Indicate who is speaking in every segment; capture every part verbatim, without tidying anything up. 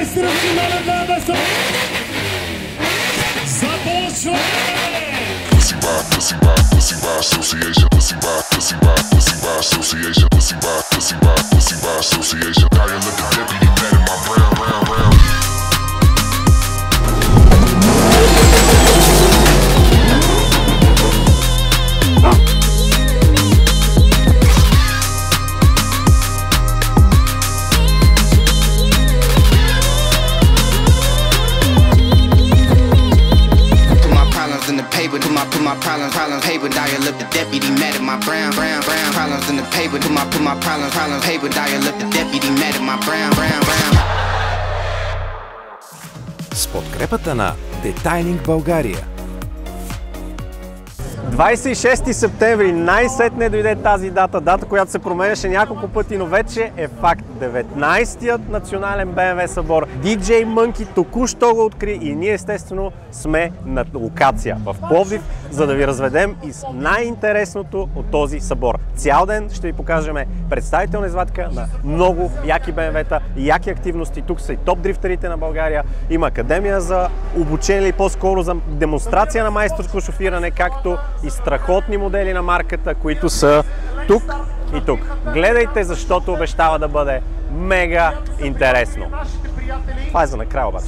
Speaker 1: двайсети национален Б М В започваме!
Speaker 2: Pussy Wild, Pussy Wild, Pussy Wild Association, Pussy Wild, Pussy Wild, Pussy Wild Association, Pussy Wild, Pussy Wild, Pussy Wild Association. Now you look the deputy man in my brown, brown, brown.
Speaker 3: Put my put my problems problems paper dial up the deputy mad at my brown brown brown problems in the paper. Put my put my problems problems paper dial up the deputy mad at my brown brown brown.
Speaker 4: С подкрепата на Детайлинг България.
Speaker 5: двайсет и шести септември, най-сетне дойде тази дата, дата, която се променяше няколко пъти, но вече е факт. деветнайсетият национален Б М В събор. Ди Джей Мънки току-що го откри и ние естествено сме на локация в Пловдив, за да ви разведем из най-интересното от този събор. Цял ден ще ви покажем представителна извадка на много яки Б М В-та, яки активности. Тук са и топ дрифтерите на България. Има академия за обучение или по-скоро за демонстрация на майсторско шофиране, както и страхотни модели на марката, които са тук и тук. Гледайте, защото обещава да бъде мега интересно. Това е за накрая обаче.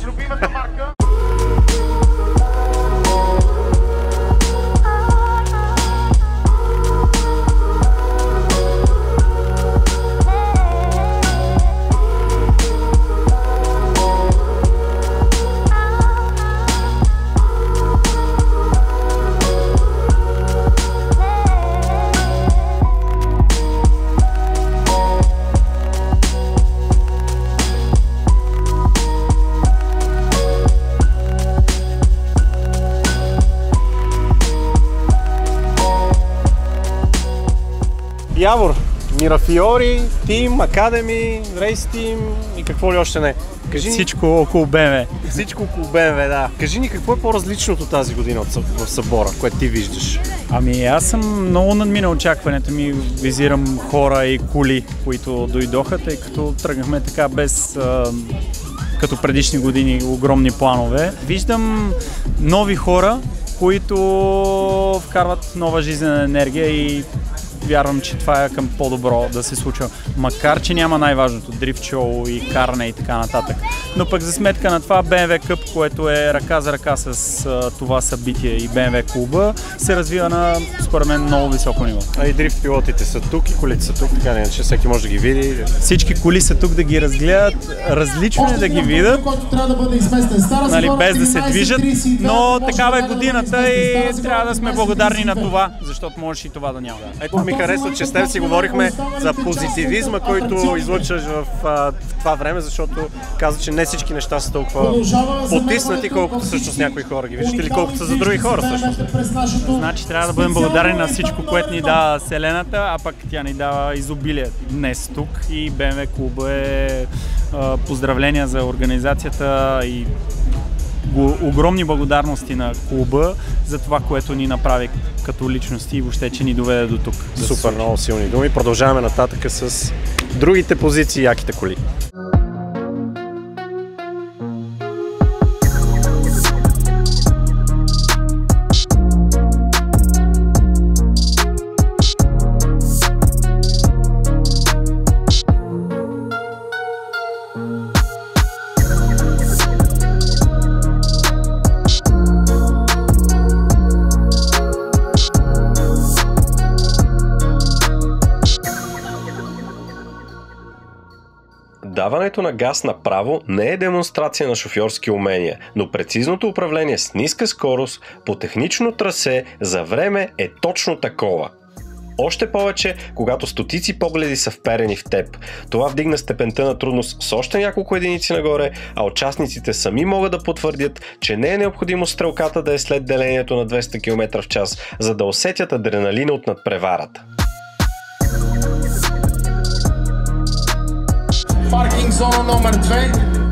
Speaker 5: Явор, Мирафиори, Тим, Академи, Рейс Тим и какво ли още не.
Speaker 6: Кажи всичко ни... около Б М В.
Speaker 5: Всичко около Б М В, да. Кажи ни какво е по-различното тази година в събора, което ти виждаш?
Speaker 6: Ами аз съм много надминал очакването ми, визирам хора и коли, които дойдоха, тъй като тръгнахме така без а, като предишни години огромни планове. Виждам нови хора, които вкарват нова жизнена енергия и вярвам, че това е към по-добро да се случва. Макар че няма най-важното дрифт шоу и каране и така нататък. Но пък за сметка на това Б М В Къп, което е ръка за ръка с а, това събитие и Б М В клуба, се развива на, според мен, много високо ниво.
Speaker 5: А и дрифт пилотите са тук и колите са тук, така не, че всеки може да ги види.
Speaker 6: Всички коли са тук да ги разгледат, различно е да ги видят, нали, без да се движат, но такава е годината и трябва да сме благодарни на това, защото можеш и това да няма.
Speaker 5: Ето ми харесва, че с теб си говорихме за позитивизма, който излъчваш в, в това време, защото каза, че не всички неща са толкова потиснати, колкото всъщност някои хора ги виждат или колкото са за други хора всъщност.
Speaker 6: Значи трябва да бъдем благодарни на всичко, което ни дава Вселената, а пък тя ни дава изобилие днес тук и Б М В клуба е а, поздравления за организацията и огромни благодарности на клуба за това, което ни направи като личности и въобще, че ни доведе до тук.
Speaker 5: Супер, много силни думи. Продължаваме нататък с другите позиции, яките коли. Даването на газ направо не е демонстрация на шофьорски умения, но прецизното управление с ниска скорост по технично трасе за време е точно такова. Още повече, когато стотици погледи са вперени в теб. Това вдигна степента на трудност с още няколко единици нагоре, а участниците сами могат да потвърдят, че не е необходимо стрелката да е след делението на двеста километра в час, за да усетят адреналина от надпреварата.
Speaker 1: Паркинг зона номер две.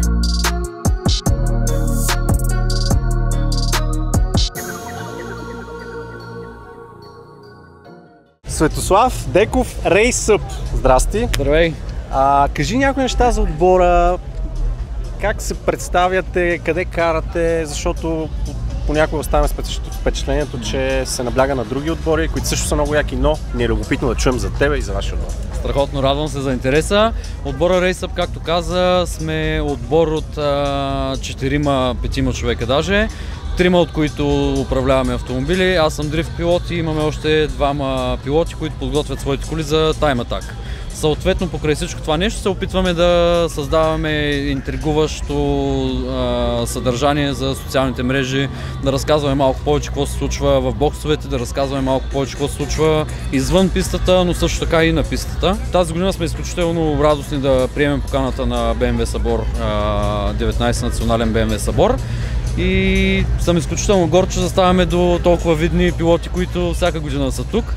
Speaker 5: Светослав Деков, Рейс Съп. Здрасти.
Speaker 7: Здравей.
Speaker 5: А, кажи някои неща за отбора. как се представяте, къде карате, защото понякога оставаме с впечатлението, че се набляга на други отбори, които също са много яки, но ни е любопитно да чуем за тебе и за вашия отбор.
Speaker 7: Страхотно радвам се за интереса. Отбора RaceUp, както каза, сме отбор от четирима-петима човека даже. Трима от които управляваме автомобили. Аз съм дрифт пилот и имаме още двама пилоти, които подготвят своите коли за Time Attack. Съответно, покрай всичко това нещо се опитваме да създаваме интригуващо а, съдържание за социалните мрежи, да разказваме малко повече какво се случва в боксовете, да разказваме малко повече какво се случва извън пистата, но също така и на пистата. Тази година сме изключително радостни да приемем поканата на Б М В събор, а, деветнайсети национален Б М В събор. И съм изключително горд, че заставаме до толкова видни пилоти, които всяка година са тук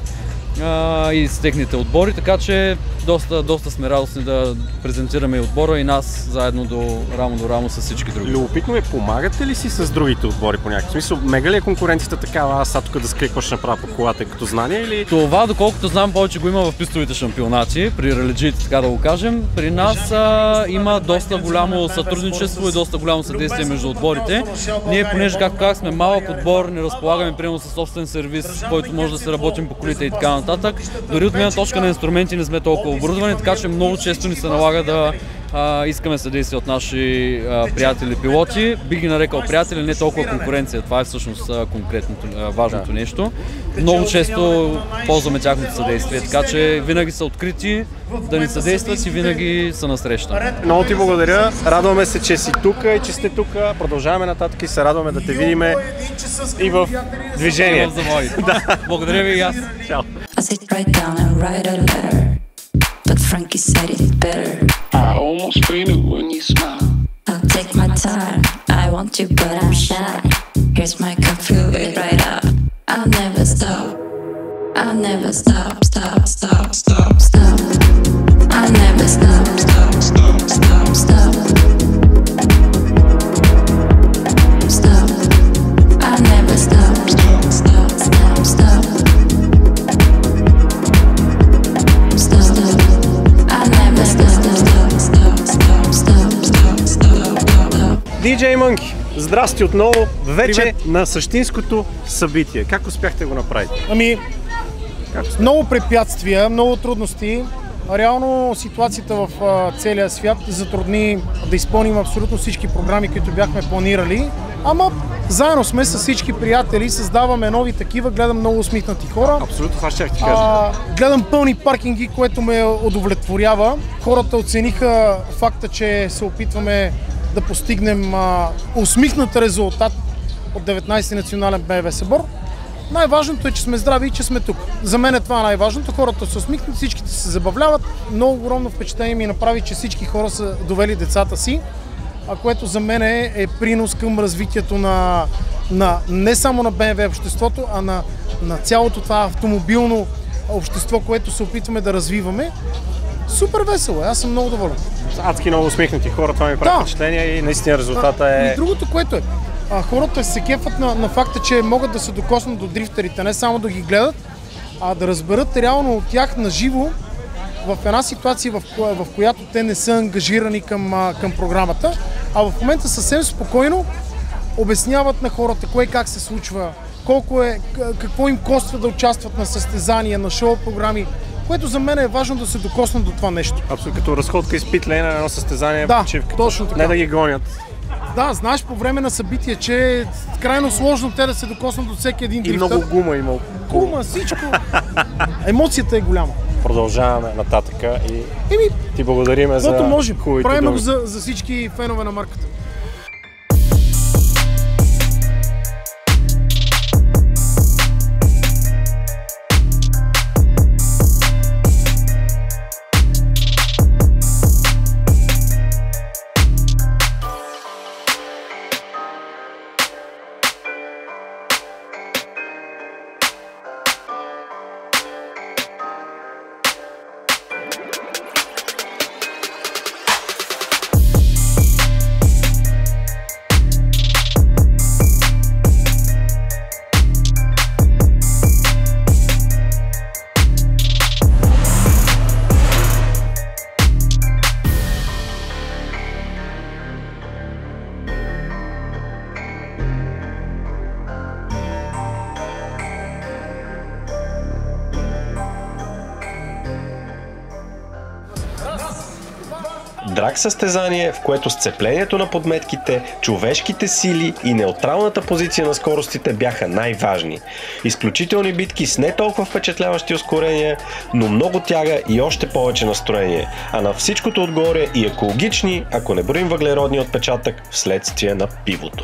Speaker 7: а, и с техните отбори, така че доста, доста сме радостни да презентираме и отбора и нас заедно до рамо до рамо с всички други.
Speaker 5: Любопитно е, помагате ли си с другите отбори по някакъв смисъл? Мега ли е конкуренцията такава, аз сега тук да скрия какво ще направя по колата като знание или?
Speaker 7: Това, доколкото знам, повече го има в пистовите шампионати, при ралиджиите, така да го кажем. При нас а, има доста голямо сътрудничество и доста голямо съдействие между отборите. Ние, понеже, както казах, сме малък отбор, не разполагаме примерно със собствен сервис, който може да се работим по колите и така нататък. Дори от гледна точка на инструменти не сме толкова оборудвани, така че много често ни се налага да а, искаме съдействие от наши а, приятели пилоти. Бих ги нарекал приятели, не толкова конкуренция. Това е всъщност а, конкретното, а, важното да. нещо. Много често ползваме тяхното съдействие, така че винаги са открити да ни съдействат и винаги са насреща.
Speaker 5: Много ти благодаря. Радваме се, че си тук и че сте тук. Продължаваме нататък и се радваме да те видим и в движение.
Speaker 7: И в завои. Да. Благодаря ви и аз.
Speaker 5: Чао.
Speaker 8: I sit right down and write a letter, but Frankie said it better.
Speaker 9: I almost fainted when you smiled.
Speaker 8: I'll take my time, I want you but I'm shy. Here's my cup, fill it right up. I'll never stop, I'll never stop, stop, stop, stop, stop. I'll never stop, stop, stop, stop, stop. Stop, I'll never stop, stop, stop, stop, stop.
Speaker 5: Ди Джей Monkey, здрасти отново, вече Привет. На същинското събитие. Как успяхте да го направите?
Speaker 10: Ами, много препятствия, много трудности. Реално ситуацията в а, целия свят затрудни да изпълним абсолютно всички програми, които бяхме планирали. Ама заедно сме с всички приятели, създаваме нови такива, гледам много усмихнати хора.
Speaker 5: Абсолютно, това ще ти кажа.
Speaker 10: А, гледам пълни паркинги, което ме удовлетворява. Хората оцениха факта, че се опитваме да постигнем а, усмихнат резултат от деветнайсети национален Б М В събор. Най-важното е, че сме здрави и че сме тук. За мен е това най-важното. Хората са усмихнати, всичките се забавляват. Много огромно впечатление ми направи, че всички хора са довели децата си, а което за мен е, е принос към развитието на, на не само на Б М В обществото, а на, на цялото това автомобилно общество, което се опитваме да развиваме. Супер весело, аз съм много доволен.
Speaker 5: Адски много усмихнати хора, това ми прави да. впечатление и наистина резултата е...
Speaker 10: И другото, което е, а, хората се кефат на, на факта, че могат да се докоснат до дрифтерите, не само да ги гледат, а да разберат реално от тях на живо в една ситуация, в, коя, в която те не са ангажирани към, към програмата, а в момента съвсем спокойно обясняват на хората кое как се случва, колко е, какво им коства да участват на състезания, на шоу програми, което за мен е важно да се докоснат до това нещо.
Speaker 5: Абсолютно, като разходка и спитлей на едно състезание,
Speaker 10: да,
Speaker 5: почивка.
Speaker 10: Точно така.
Speaker 5: Не да ги гонят.
Speaker 10: Да, знаеш по време на събитие, че е крайно сложно те да се докоснат до всеки един дрифтър.
Speaker 5: И много гума има.
Speaker 10: Гума, всичко. Емоцията е голяма.
Speaker 5: Продължаваме нататъка и
Speaker 10: Еми,
Speaker 5: ти благодариме за
Speaker 10: можем.
Speaker 5: хубавите
Speaker 10: Правим
Speaker 5: думи.
Speaker 10: го за, за всички фенове на марката.
Speaker 5: драг състезание, в което сцеплението на подметките, човешките сили и неутралната позиция на скоростите бяха най-важни. Изключителни битки с не толкова впечатляващи ускорения, но много тяга и още повече настроение. А на всичкото отгоре и екологични, ако не броим въглеродния отпечатък вследствие на пивото.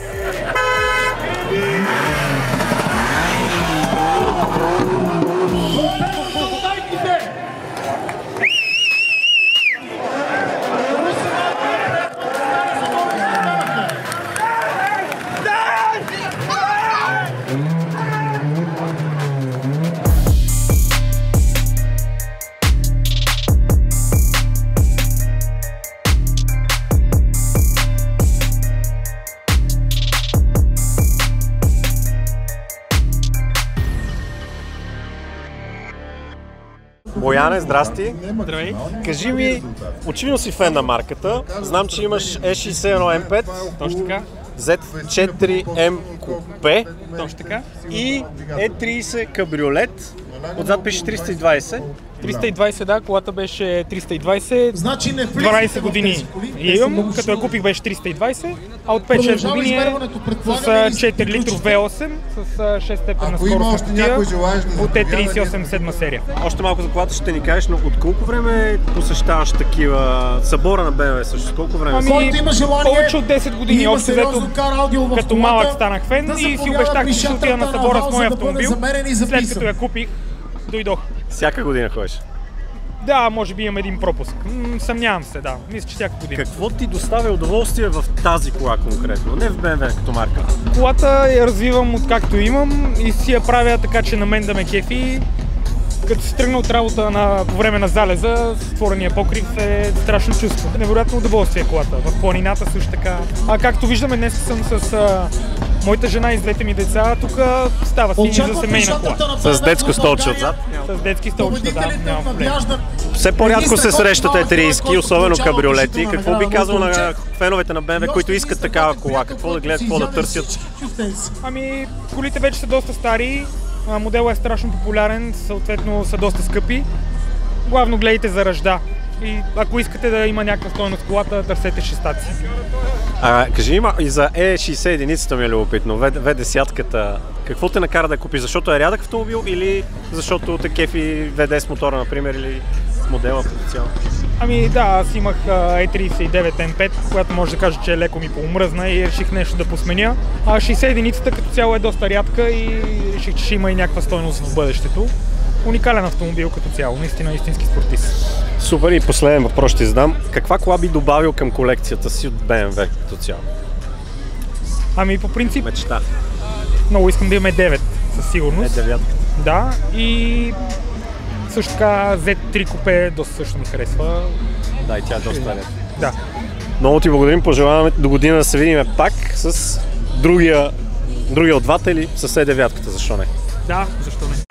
Speaker 5: Бояне, здрасти!
Speaker 6: Здравей!
Speaker 5: Кажи ми, очевидно си фен на марката, знам, че имаш Е шейсет и едно М пет,
Speaker 6: Точно така.
Speaker 5: Зет четири М купе
Speaker 6: Точно така.
Speaker 5: и Е трийсет кабриолет, отзад пише триста и двайсет.
Speaker 6: триста и двайсет, да, колата беше триста и двайсет,
Speaker 10: Значи не
Speaker 6: дванайсет години я имам, като я купих беше триста и двайсет, а от пет-шест години е с четири литров В осем, с шест степенна скорост на кутия от Е трийсет и осем седма серия.
Speaker 5: Още малко за колата ще ни кажеш, но от колко време посещаваш такива събора на Б М В също? С колко време?
Speaker 6: Ами,
Speaker 10: Който има желание,
Speaker 6: повече от десет години, общо взето, като малък станах фен
Speaker 10: да
Speaker 6: и си
Speaker 10: заповяда
Speaker 6: обещах,
Speaker 10: при
Speaker 6: че ще отида на
Speaker 10: шатърта
Speaker 6: събора
Speaker 10: на
Speaker 6: с моя
Speaker 10: Вал, за да бъде
Speaker 6: автомобил.
Speaker 10: замерен и
Speaker 6: След
Speaker 10: записан.
Speaker 6: като я купих, дойдох.
Speaker 5: Всяка година ходиш.
Speaker 6: Да, може би имам един пропуск. М, съмнявам се, да. Мисля, че всяка година.
Speaker 5: Какво ти доставя удоволствие в тази кола конкретно? Не в Б М В като марка.
Speaker 6: Колата я развивам откакто имам и си я правя така, че на мен да ме кефи. Като се тръгна от работа на, по време на залеза, створения покрив е страшно чувство. Невероятно удоволствие колата. В планината също така. А както виждаме, днес съм с а, моята жена и с двете ми деца. Тук става си за семейна кола.
Speaker 5: С детско столче отзад.
Speaker 6: С детски столчета, да, няма проблем.
Speaker 5: Все по-рядко се срещат Е трийсет, особено кабриолети. Какво би казал на феновете на Б М В, които искат такава кола? Какво да гледат, какво да търсят?
Speaker 6: Ами, колите вече са доста стари. Моделът е страшно популярен, съответно са доста скъпи. Главно гледайте за ръжда. И ако искате да има някаква стойност колата, търсете шестаци.
Speaker 5: А, кажи има и за Е шейсет единицата ми е любопитно, В десет-ката. Какво те накара да купиш? Защото е рядък автомобил или защото те кефи В десет мотора, например, или модела като цяло?
Speaker 6: Ами да, аз имах Е трийсет и девет М пет, която може да кажа, че леко ми поумръзна и реших нещо да посменя. А шейсет единицата като цяло е доста рядка и реших, че ще има и някаква стойност в бъдещето. Уникален автомобил като цяло, наистина истински спортист.
Speaker 5: Супер, и последен въпрос ще задам. Каква кола би добавил към колекцията си от Б М В като цяло?
Speaker 6: Ами по принцип,
Speaker 5: Мечта.
Speaker 6: много искам да имаме девет със сигурност.
Speaker 5: Е девятка.
Speaker 6: Да, и също така Зет три купе доста също ми харесва.
Speaker 5: Да, и тя е доста рядка.
Speaker 6: Да.
Speaker 5: Много ти благодарим, пожелаваме до година да се видим пак с другия, другия от двата или с Е девятката, защо не?
Speaker 6: Да, защо не?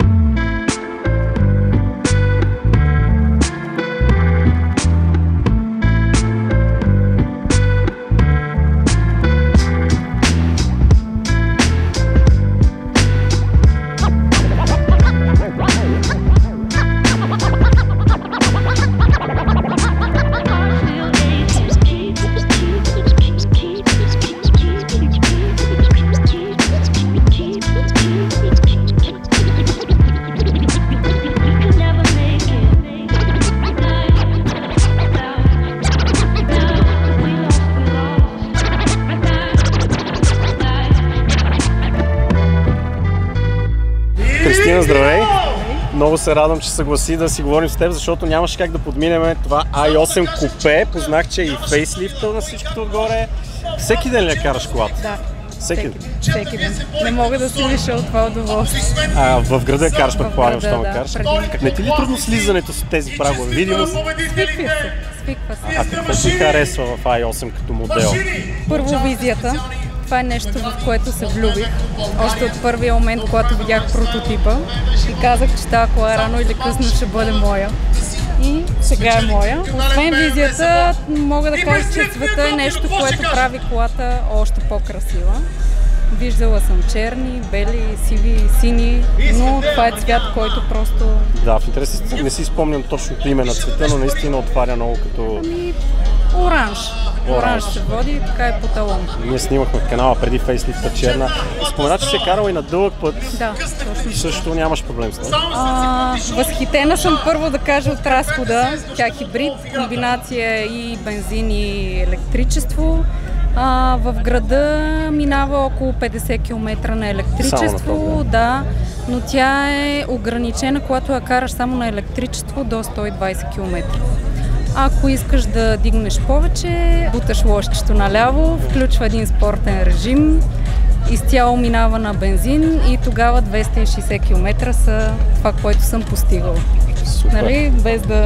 Speaker 5: Кристина, здравей! Много се радвам, че съгласи да си говорим с теб, защото нямаше как да подминем това Ай осем купе. Познах, че и фейслифта на всичкото отгоре. Всеки ден ли я караш колата?
Speaker 11: Да.
Speaker 5: Всеки ден?
Speaker 11: Всеки ден. Не мога да си лиша от това удоволствие.
Speaker 5: А в града караш, предполагам,
Speaker 11: града,
Speaker 5: що ме
Speaker 11: да.
Speaker 5: караш.
Speaker 11: Преди-
Speaker 5: Не ти ли трудно слизането с тези прагове? Видимо.
Speaker 11: Свиква се. Свиква се.
Speaker 5: А какво ти харесва в Ай осем като модел?
Speaker 11: Първо визията. Това е нещо, в което се влюбих. Още от първия момент, когато видях прототипа и казах, че тази кола рано или късно ще бъде моя. И сега е моя. Освен визията, мога да кажа, че цвета е нещо, което прави колата още по-красива. Виждала съм черни, бели, сиви, сини, но това е цвят, който просто...
Speaker 5: Да, в интерес не си спомням точното име на цвета, но наистина отваря много като...
Speaker 11: Ами, оранж. Оранж се води, така е по талон.
Speaker 5: Ние снимахме в канала преди фейслифта черна. Спомена, че се е карала и на дълъг път.
Speaker 11: Да, точно.
Speaker 5: Също нямаш проблем с това.
Speaker 11: А, възхитена съм първо да кажа от разхода. Тя е хибрид, комбинация и бензин и електричество. А, в града минава около петдесет километра на електричество, да, но тя е ограничена, когато я караш само на електричество до сто и двадесет километра. Ако искаш да дигнеш повече, буташ лошчето наляво, включва един спортен режим, изцяло минава на бензин и тогава двеста и шейсет километра са това, което съм постигала. Нали? Без да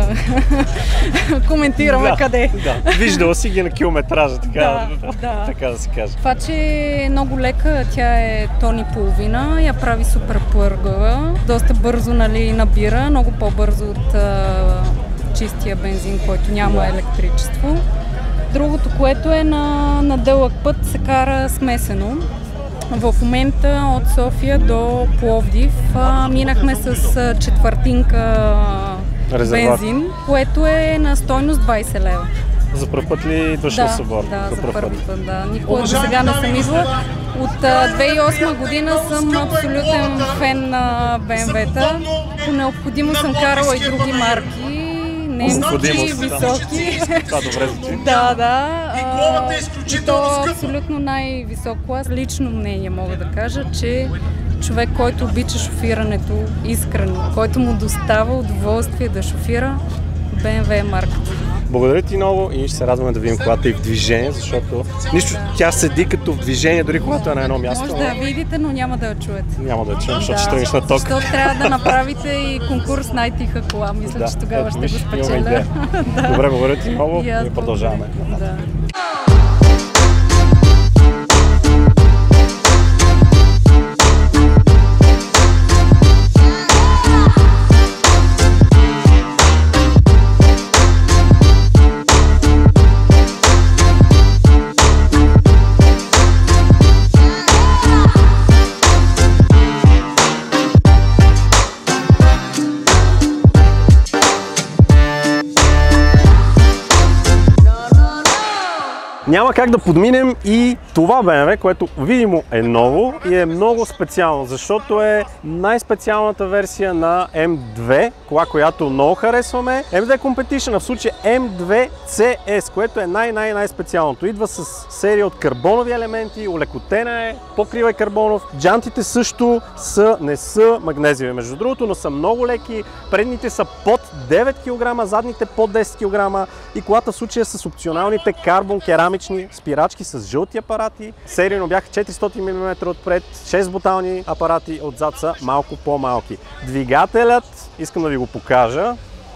Speaker 11: коментираме
Speaker 5: да,
Speaker 11: къде.
Speaker 5: Да. Виждала си ги на километража, така да,
Speaker 11: да.
Speaker 5: така да се каже.
Speaker 11: Това, че е много лека, тя е тон и половина, я прави супер пъргава, доста бързо, нали, набира, много по-бързо от а, чистия бензин, който няма да. електричество. Другото, което е на, на дълъг път, се кара смесено. В момента от София до Пловдив а, минахме с а, четвъртинка
Speaker 5: резерват,
Speaker 11: бензин, което е на стойност двадесет лева.
Speaker 5: За първ път ли идваш
Speaker 11: да,
Speaker 5: на събор?
Speaker 11: Да, за първ път, да. Никога до сега не съм идвала. От а, две хиляди и осма година съм абсолютен фен на Бе Ем Ве-та. По необходимост съм карала и други марки. Немски, високи.
Speaker 5: Това добре звучи.
Speaker 11: Да, да. А, и то е абсолютно най-висок клас. Лично мнение мога да кажа, че човек, който обича шофирането искрено, който му достава удоволствие да шофира, Бе Ем Ве е марката.
Speaker 5: Благодаря ти много и ще се радваме да видим колата и в движение, защото нищо, тя седи като в движение, дори когато е на едно място.
Speaker 11: Може да я видите, но няма да я чуете.
Speaker 5: Няма да я чуем, защото
Speaker 11: да,
Speaker 5: ще тръгнеш на ток.
Speaker 11: Защото трябва да направите и конкурс най-тиха кола. Мисля,
Speaker 5: да,
Speaker 11: че тогава
Speaker 5: ето,
Speaker 11: ще го спечеля.
Speaker 5: Да. Добре, благодаря ти много и, и продължаваме.
Speaker 11: Да.
Speaker 5: Няма как да подминем и това Бе Ем Ве, което видимо е ново и е много специално, защото е най-специалната версия на Ем две, кола, която много харесваме. Ем две Competition, а в случай Ем две Си Ес, което е най-най-най-специалното. Идва с серия от карбонови елементи, олекотена е, покрива е карбонов. Джантите също са, не са магнезиеви, между другото, но са много леки. Предните са под девет килограма, задните под десет килограма и колата в случая с опционалните карбон керамични спирачки с жълти апарати. Серийно бяха четиристотин милиметра отпред, шест бутални апарати отзад са малко по-малки. Двигателят, искам да ви го покажа.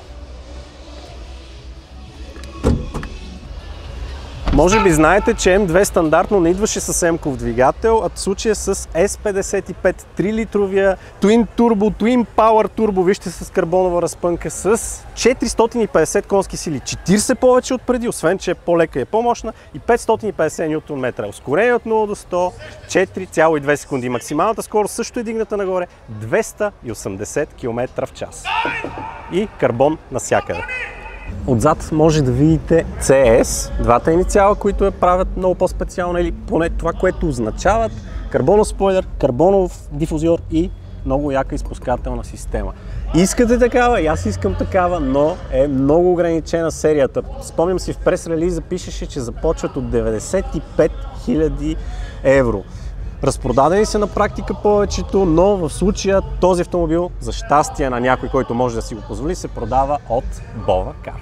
Speaker 5: Може би знаете, че Ем две стандартно не идваше с емков двигател, а в случая с Ес петдесет и пет три-литровия Twin Turbo, Twin Power Turbo, вижте, с карбонова разпънка с четиристотин и петдесет конски сили, четиридесет повече от преди, освен че е по-лека и е по-мощна, и петстотин и петдесет нютон метра. Ускорение от нула до сто, четири цяло и две секунди. Максималната скорост също е дигната нагоре, двеста и осемдесет километра в час. И карбон навсякъде. Отзад може да видите Си Ес, двата инициала, които я правят много по-специално, или поне това, което означават карбонов спойлер, карбонов дифузиор и много яка изпускателна система. Искате такава, и аз искам такава, но е много ограничена серията. Спомням си, в прес-релиза пишеше, че започват от деветдесет и пет хиляди евро. Разпродадени са на практика повечето, но в случая този автомобил, за щастие на някой, който може да си го позволи, се продава от Bova Car.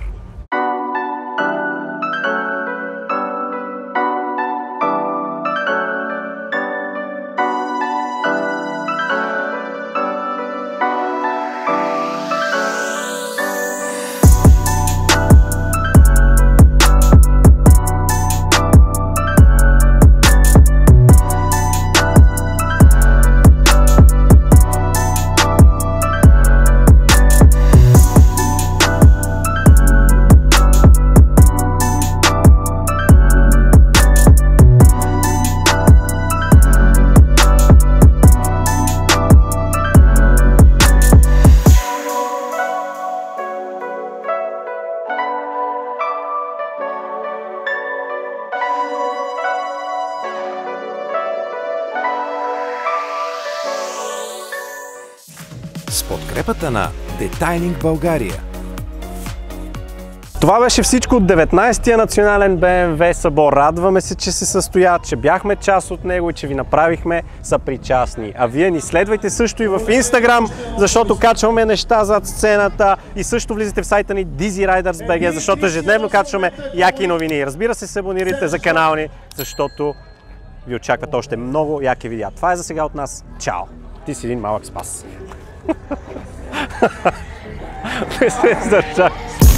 Speaker 4: подкрепата на Детайлинг България.
Speaker 5: Това беше всичко от деветнайсетия национален Б М В събор. Радваме се, че се състоя, че бяхме част от него и че ви направихме съпричастни. А вие ни следвайте също и в Instagram, защото качваме неща зад сцената, и също влизате в сайта ни Dizzy Riders би джи, защото ежедневно качваме яки новини. Разбира се, се абонирайте за канала ни, защото ви очакват още много яки видеа. Това е за сега от нас. Чао! Ти си един малък спас. Не се издържах.